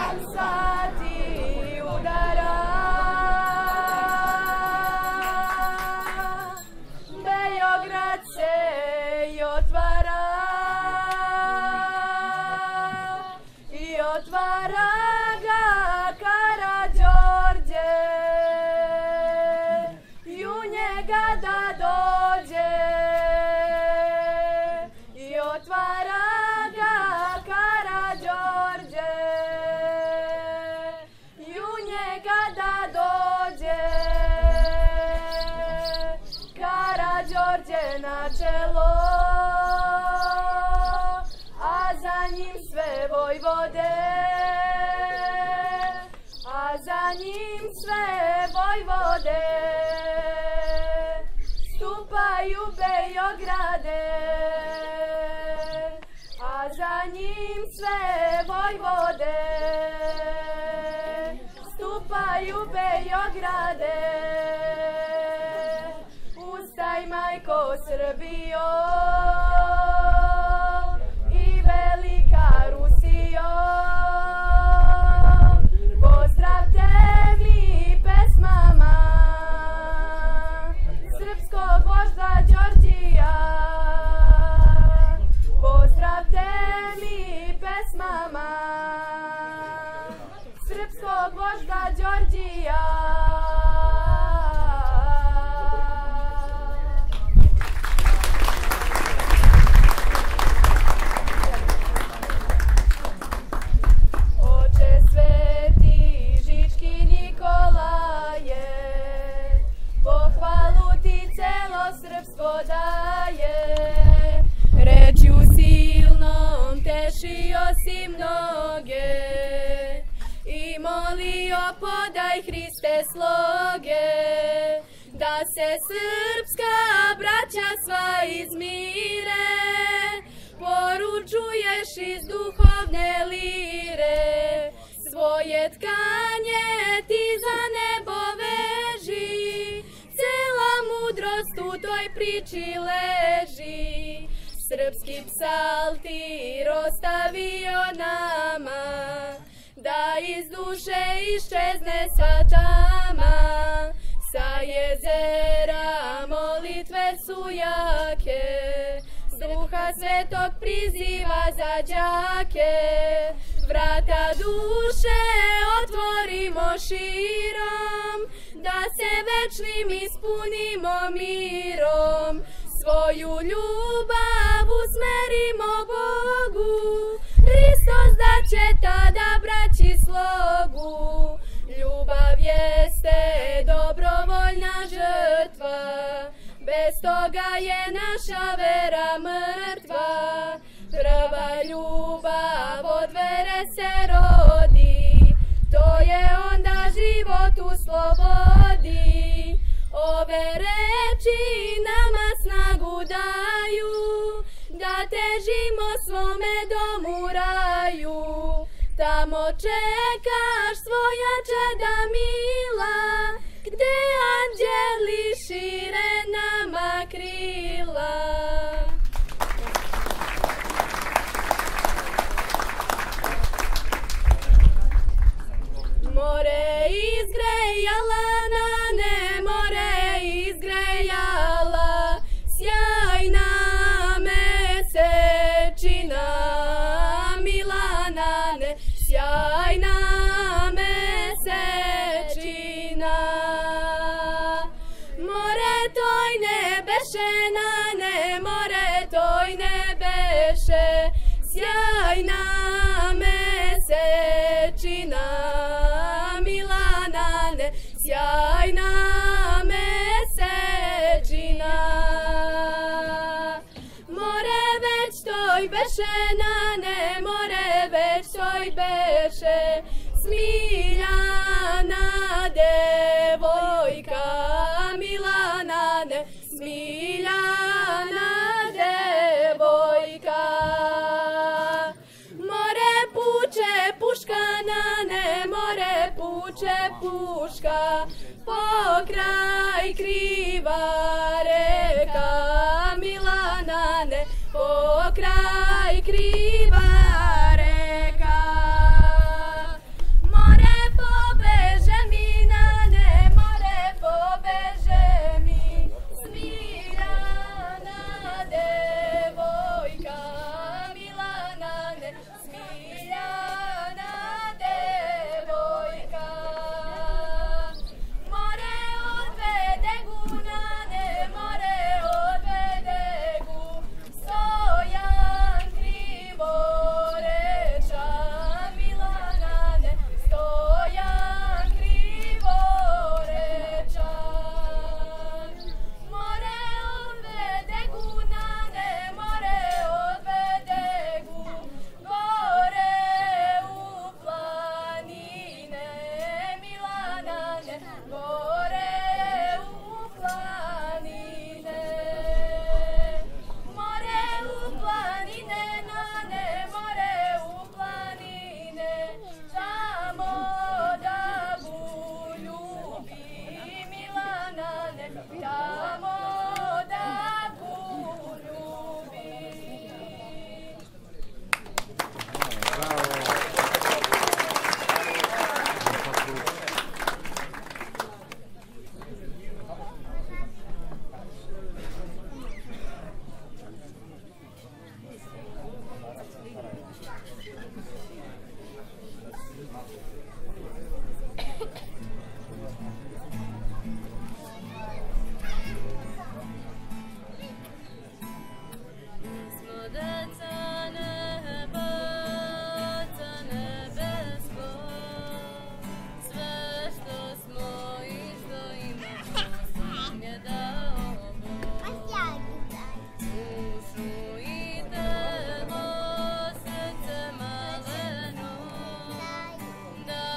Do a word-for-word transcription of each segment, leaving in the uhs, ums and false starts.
Na čelo, a za njim sve vojvode, a za njim sve vojvode, stupaju Beograde, a za njim sve vojvode, stupaju Beograde. Ustaj, majko Srbijo, i velika Rusijo, pozdravte mi pesmama srpskog vožda Đorđija. Pozdravte mi pesmama srpskog vožda Đorđija. Srpsko daje, rečju silnom tešio si mnoge i molio podaj Hriste sloge, da se srpska braća sva izmire, poručuješ iz duhovne lire, svoje tkanje ti za nebo veži, cela mudrost u toj priči leži. Srpski psaltir ostavio nama, da iz duše iščezne sva tama. Sa jezera molitve su jake, Duha Svetog priziva za đake. Vrata duše otvorimo širom, da se večnim ispunimo mirom. Svoju ljubav usmerimo Bogu, Hristos da će tada braći slogu. Ljubav jeste dobrovoljna žrtva, bez toga je naša vera mrtva. Prva ljubav od vere se rodi, to je onda život u slobodi. Ove reči nama snagu daju, da težimo svome domu raju. Tamo čekaš svoja čeda mila, gde anđeli šire nama krila. More izgrejala na ne, more izgrejala, sjajna mesečina, Milana ne, sjajna mesečina. More toj ne beše na ne, more toj ne beše, sjajna mesečina, Milana ne, sjajna mesečina. More već toj beše na ne, more već toj beše, smiljana devojka, Milana ne, smiljana devojka. More puče puška na ne, more puče puška, pokraj kriva reka, Milana ne, pokraj kriva reka.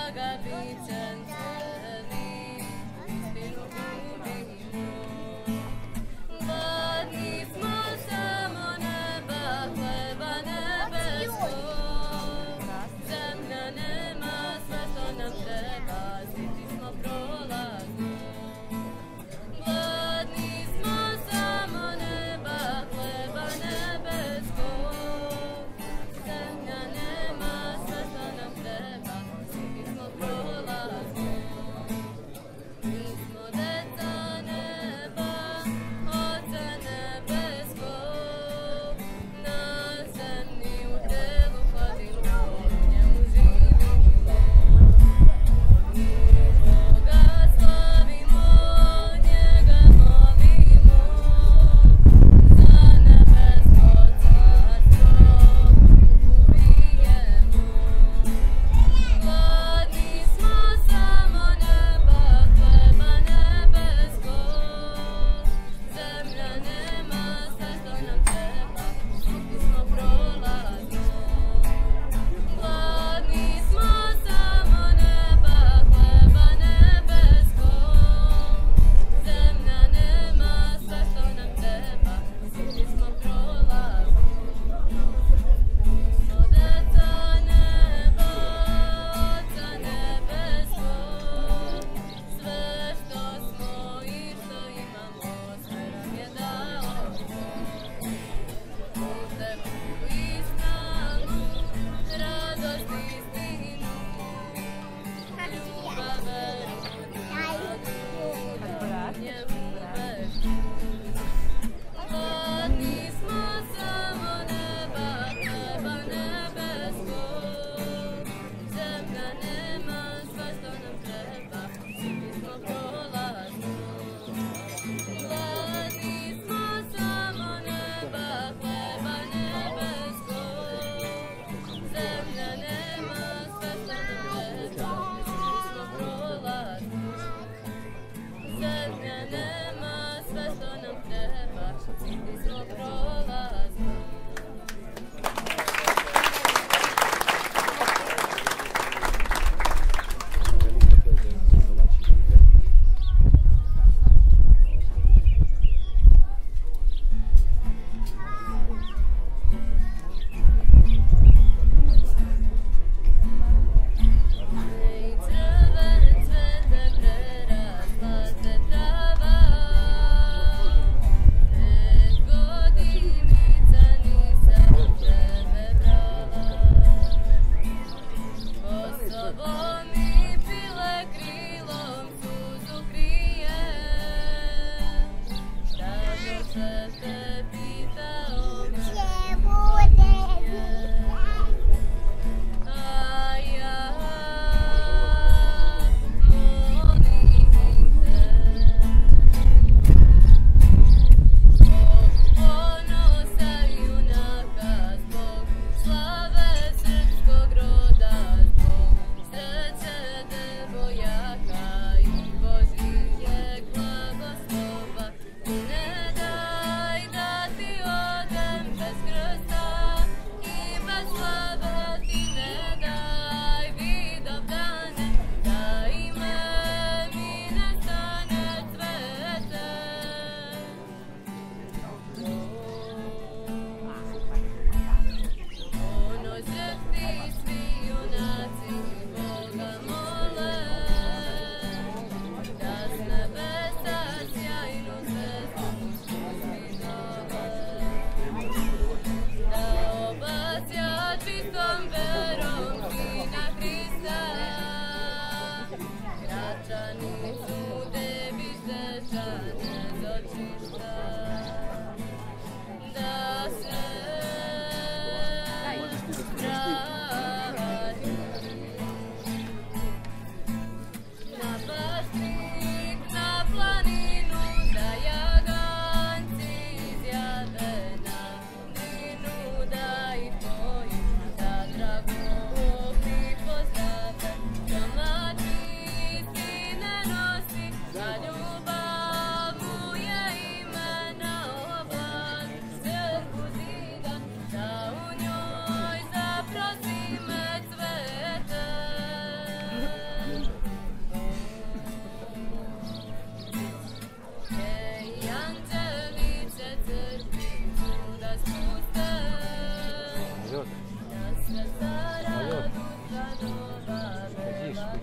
Srce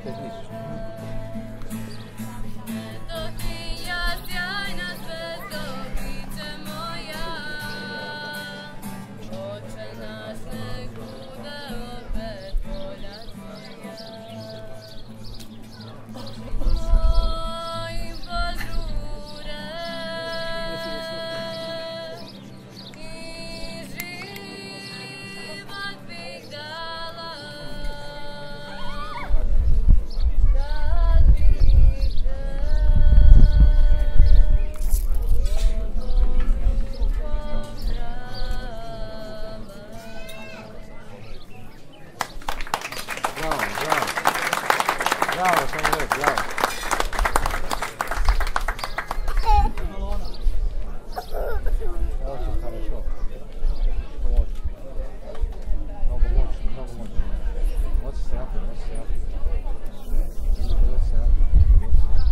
Bravo, samo red, bravo. Очень хорошо. Вот. Много мощно, много мощно. Вот сяп, вот сяп. Вот сяп, вот сяп.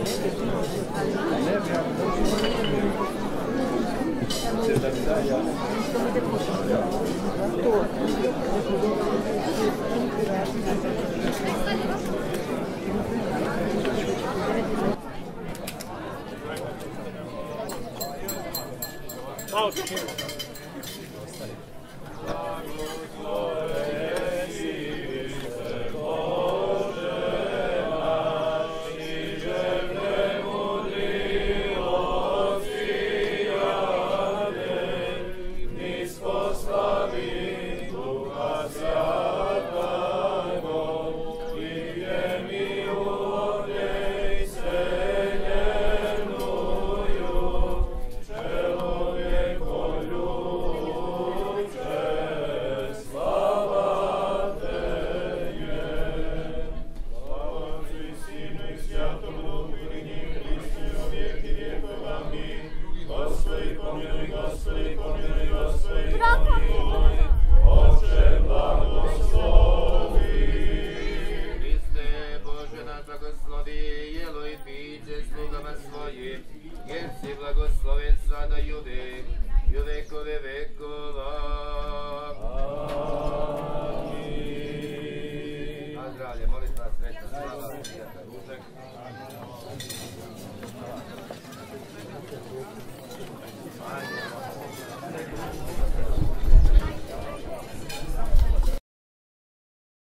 Jer si blagosloven sada i uvek, i uvekove vekova.